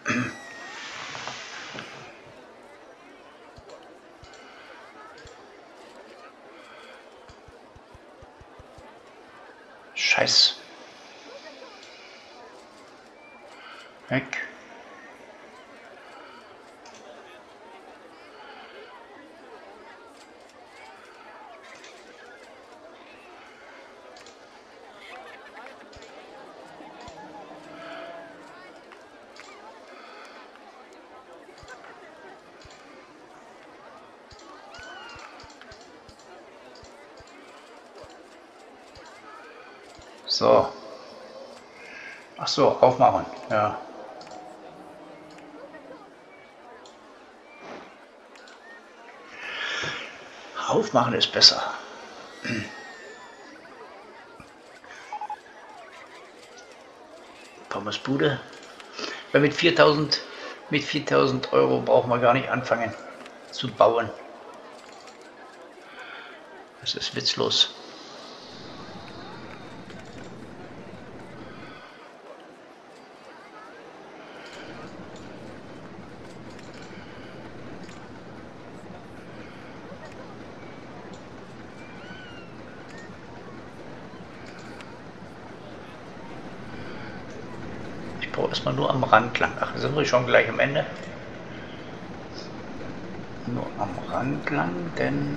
Scheiß. Weg. So. Ach so, aufmachen. Ja. Aufmachen ist besser. Pommesbude. Weil mit 4.000 Euro braucht man gar nicht anfangen zu bauen. Das ist witzlos. Ich brauche erstmal nur am Rand lang. Ach, sind wir schon gleich am Ende? Nur am Rand lang, denn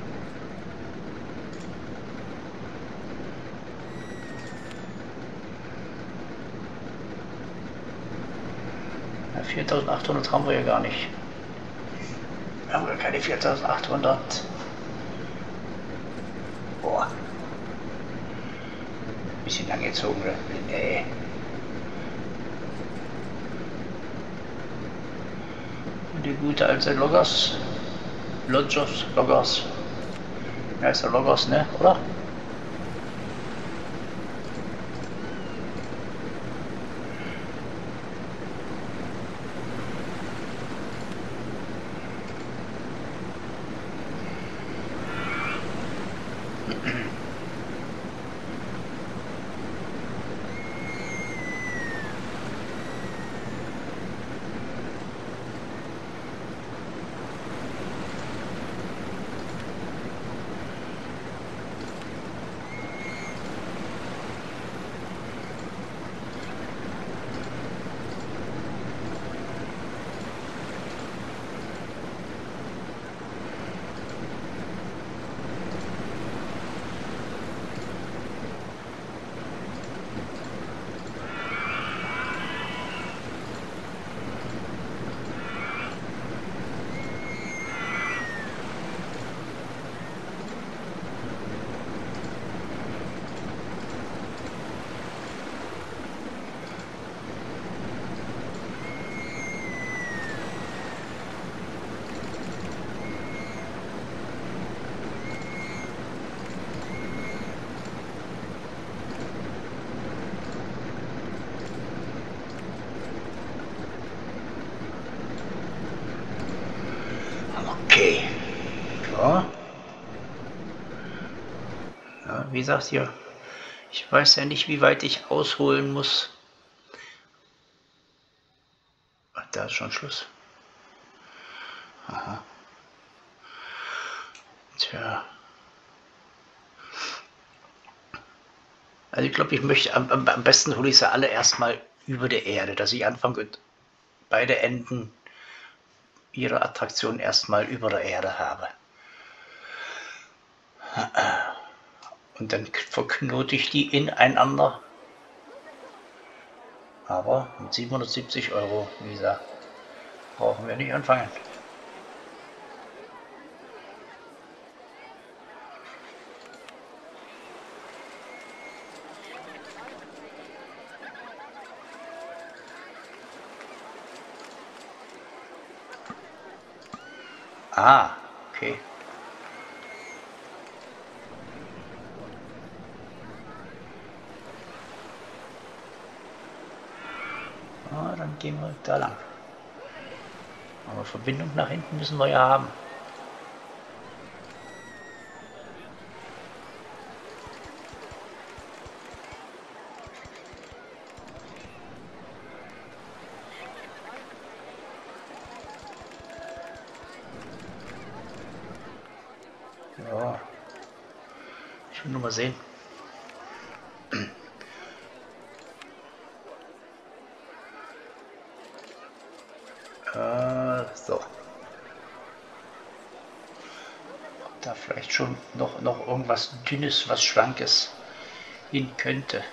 4.800 haben wir ja gar nicht. Wir haben ja keine 4.800. Boah. Bisschen lang gezogen, oder? Nee. Die gute alte Loggers. Loggers. Ja, ist der Loggers, ne? Oder? Okay. Ja. Ja, wie gesagt hier, ich weiß ja nicht, wie weit ich ausholen muss. Ach, da ist schon Schluss. Aha. Tja. Also ich glaube, ich möchte am besten hole ich sie alle erstmal über der Erde, dass ich anfange, beide Enden ihrer Attraktion erstmal über der Erde habe. Und dann verknote ich die ineinander. Aber mit 770 Euro, wie gesagt, brauchen wir nicht anfangen. Ah, okay. Ah, dann gehen wir da lang. Aber Verbindung nach hinten müssen wir ja haben. nur mal sehen. So. Ob da vielleicht schon noch irgendwas Dünnes, was Schlankes hin könnte.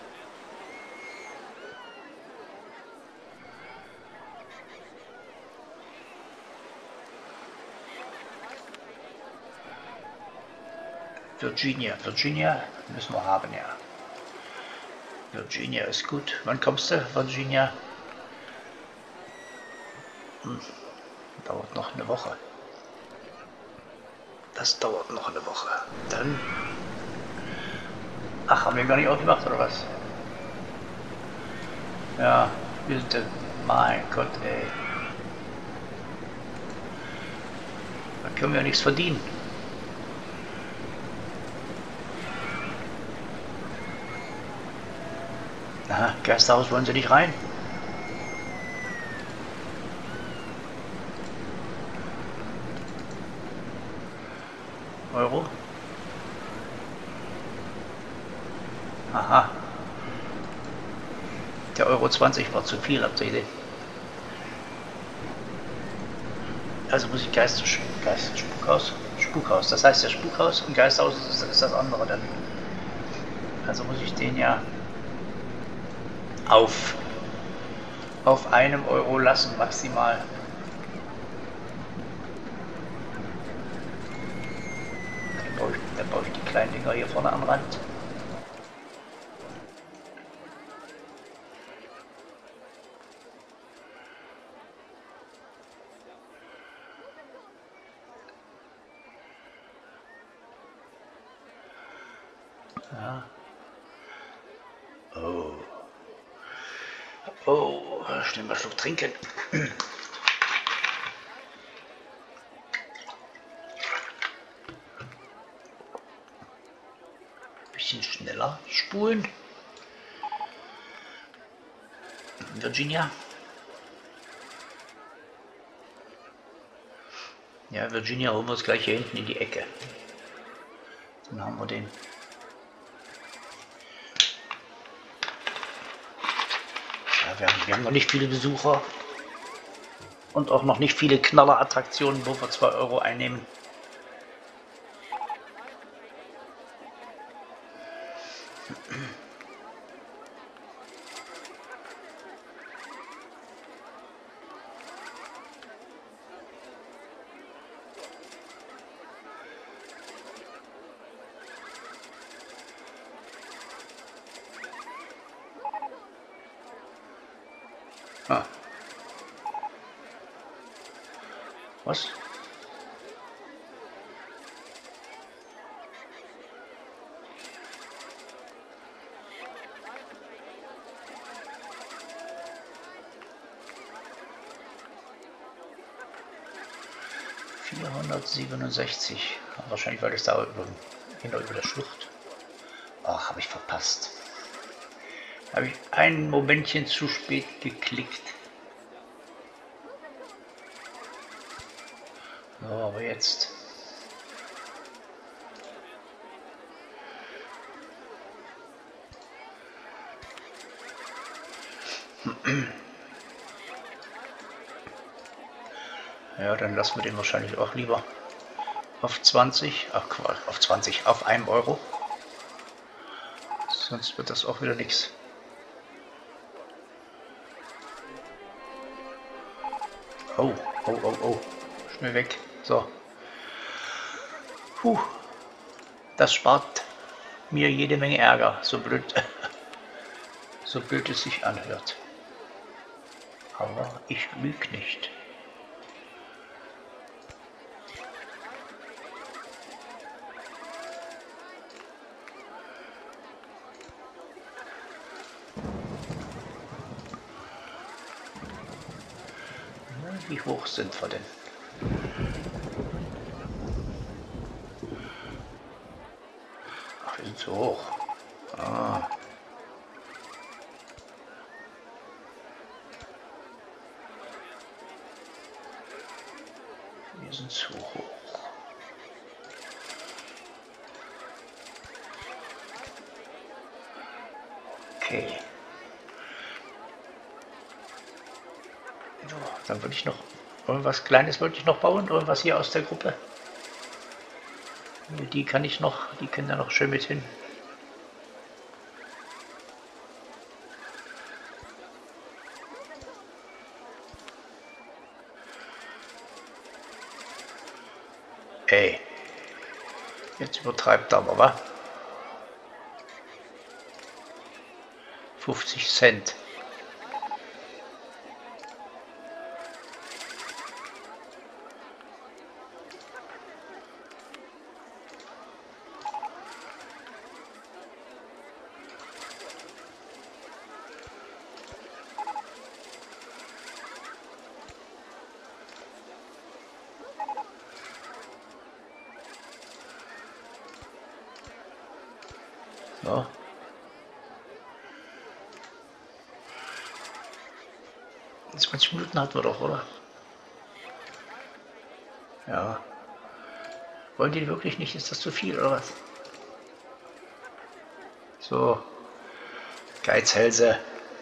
Virginia müssen wir haben, ja. Virginia ist gut. Wann kommst du, Virginia? Dauert noch eine Woche. Das dauert noch eine Woche. Dann... Ach, haben wir gar nicht aufgemacht, oder was? Ja, bitte. Mein Gott, ey. Da können wir ja nichts verdienen. Aha, Geisterhaus wollen sie nicht rein. Euro. Aha. Der Euro 20 war zu viel, habt ihr Idee? Also muss ich Spukhaus. Das heißt ja Spukhaus und Geisterhaus ist das andere dann. Also muss ich den ja auf einem Euro lassen, maximal. Dann baue ich die kleinen Dinger hier vorne am Rand. Ja. Oh, schnell mal einen Schluck trinken. Bisschen schneller spulen. Virginia. Ja, Virginia holen wir uns gleich hier hinten in die Ecke. Dann haben wir den. Ja, wir haben noch nicht viele Besucher. Und auch noch nicht viele Knallerattraktionen, wo wir 2 Euro einnehmen. Ah. Was? ...467. Wahrscheinlich, weil es da über der Schlucht. Ach, habe ich verpasst. Habe ich ein Momentchen zu spät geklickt. So, aber jetzt. Ja, dann lassen wir den wahrscheinlich auch lieber auf 20. Ach Quatsch, auf 20, auf 1 Euro. Sonst wird das auch wieder nichts. Oh, oh, oh, oh. Schnell weg. So. Puh. Das spart mir jede Menge Ärger, so blöd es sich anhört. Aber ich lüge nicht. Wie hoch sind wir denn? Ach, wir sind zu hoch. Ah. Wir sind zu hoch. Okay. So, dann würde ich noch irgendwas Kleines wollte ich noch bauen, irgendwas hier aus der Gruppe. Die kann ich noch, die können da noch schön mit hin. Ey, jetzt übertreibt aber, wa? 50 Cent. So. 20 Minuten hatten wir doch, oder? Ja. Wollen die wirklich nicht? Ist das zu viel, oder was? So. Geizhälse.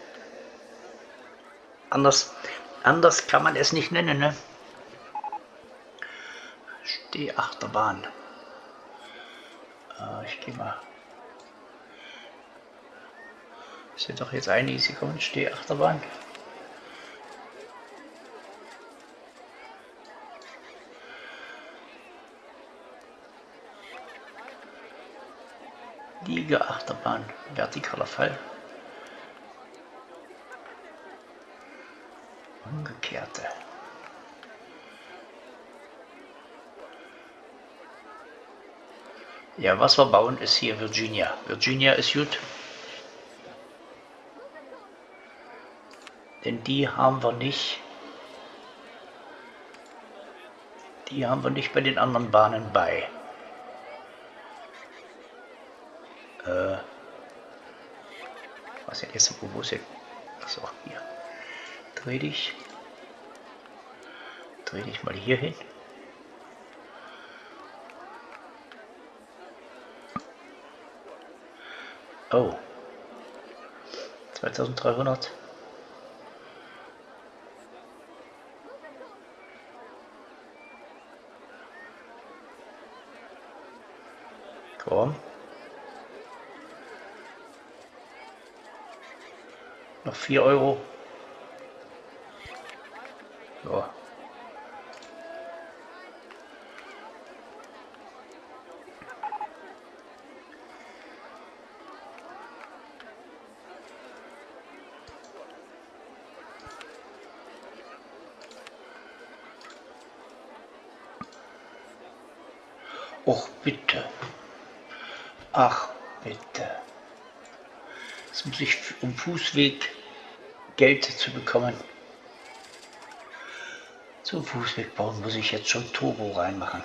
Anders kann man es nicht nennen, ne? Stehachterbahn. Ich gehe mal. Es sind doch jetzt einige Sekunden Stehachterbahn. Liegeachterbahn, vertikaler Fall. Umgekehrte. Ja, was wir bauen ist hier Virginia. Virginia ist gut. Denn die haben wir nicht. Die haben wir nicht bei den anderen Bahnen bei. Was ja jetzt, wo ist jetzt? Achso, hier. Dreh dich mal hier hin. Oh. 2300. Komm. Noch 4 Euro. So. Och, bitte. Ach, bitte. Jetzt muss ich um Fußweg Geld zu bekommen. Zum Fußweg bauen muss ich jetzt schon Turbo reinmachen.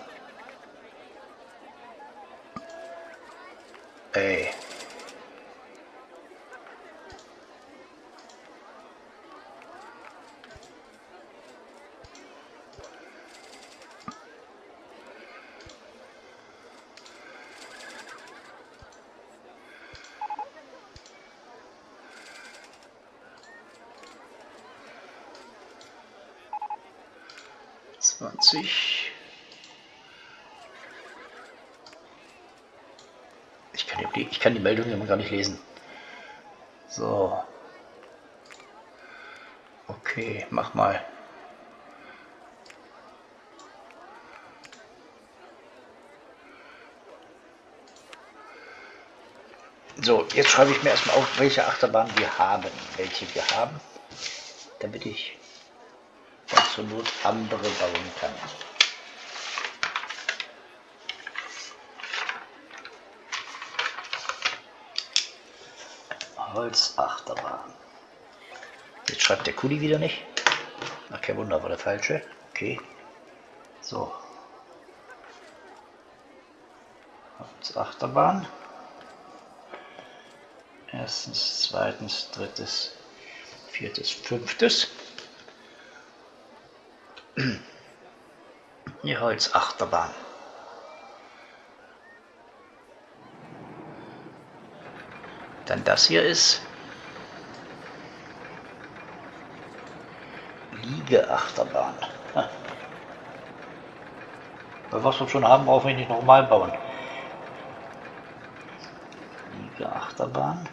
Ey. Ich kann die Meldung immer gar nicht lesen. So. Okay, mach mal. So, jetzt schreibe ich mir erstmal auf, welche Achterbahn wir haben. Damit ich dann zur Not andere bauen kann. Holzachterbahn. Jetzt schreibt der Kuli wieder nicht. Ach, kein Wunder, war der falsche. Okay. So. Holzachterbahn. Erstens, zweitens, drittes, viertes, fünftes. Die Holzachterbahn. Dann das hier ist Liegeachterbahn. Was wir schon haben, brauchen wir nicht nochmal bauen. Liegeachterbahn.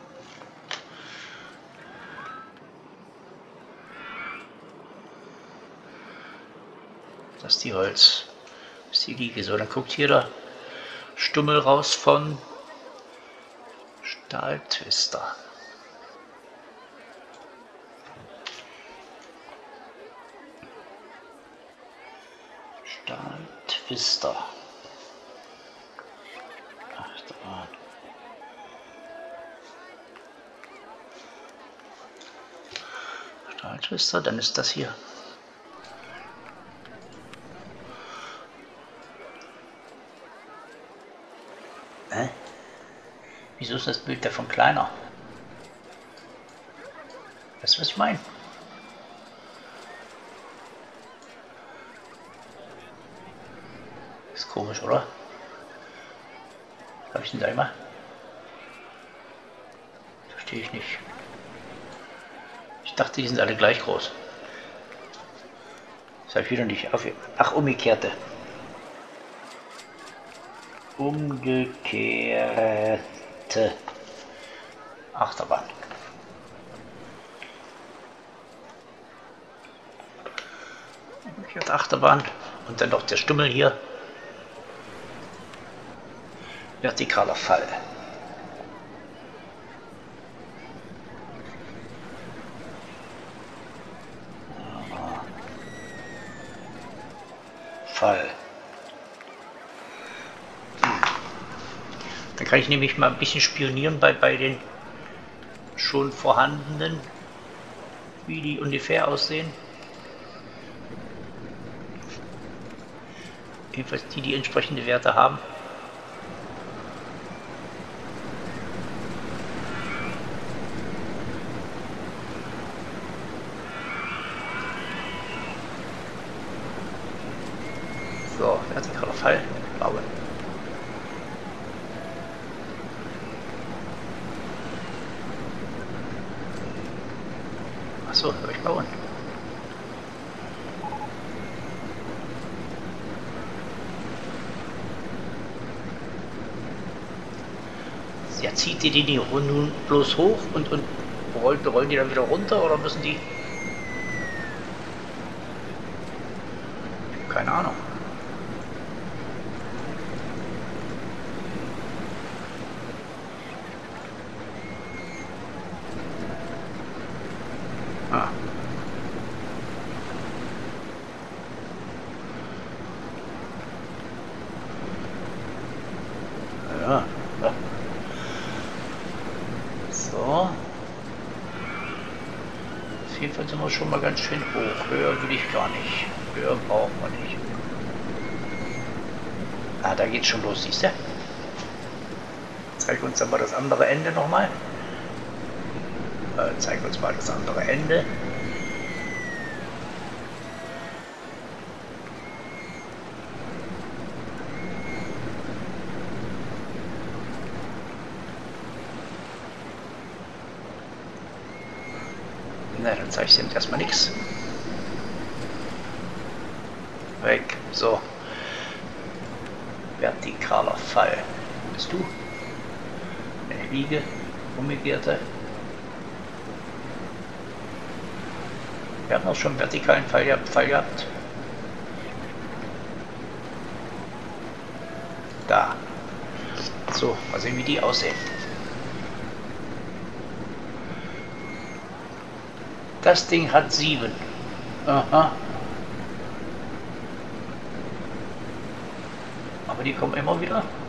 Das ist die Holz. Das ist die Liege. So, dann guckt hier der Stummel raus von Stahltwister. Stahltwister. Achterbahn. Stahltwister, dann ist das hier. Wieso ist das Bild davon kleiner? Weißt du, was ich meine? Ist komisch, oder? Habe ich einen Timer? Verstehe ich nicht. Ich dachte, die sind alle gleich groß. Das habe ich wieder nicht auf. Ach, umgekehrte. Umgekehrte Achterbahn. Umgekehrte Achterbahn. Und dann noch der Stummel hier. Vertikaler Fall. Fall. Dann kann ich nämlich mal ein bisschen spionieren bei den schon vorhandenen, wie die ungefähr aussehen. Jedenfalls die entsprechende Werte haben. So, vertikaler Fall, bauen. Achso, soll ich bauen? Ja, zieht die nun bloß hoch und rollen die dann wieder runter oder müssen die? Keine Ahnung. Ah. Ja. Ja. So. Auf jeden Fall sind wir schon mal ganz schön hoch. Höher will ich gar nicht. Höher brauchen wir nicht. Ah, da geht's schon los, siehst du? Zeig uns aber das andere Ende nochmal. Zeig uns mal das andere Ende. Na, dann zeige ich dir erstmal nichts. Weg. So. Vertikaler Fall. Bist du? Eine Liege. Umgekehrte. Wir haben auch schon vertikalen Fall gehabt. Da. So, mal sehen, wie die aussehen. Das Ding hat 7. Aha. Aber die kommen immer wieder.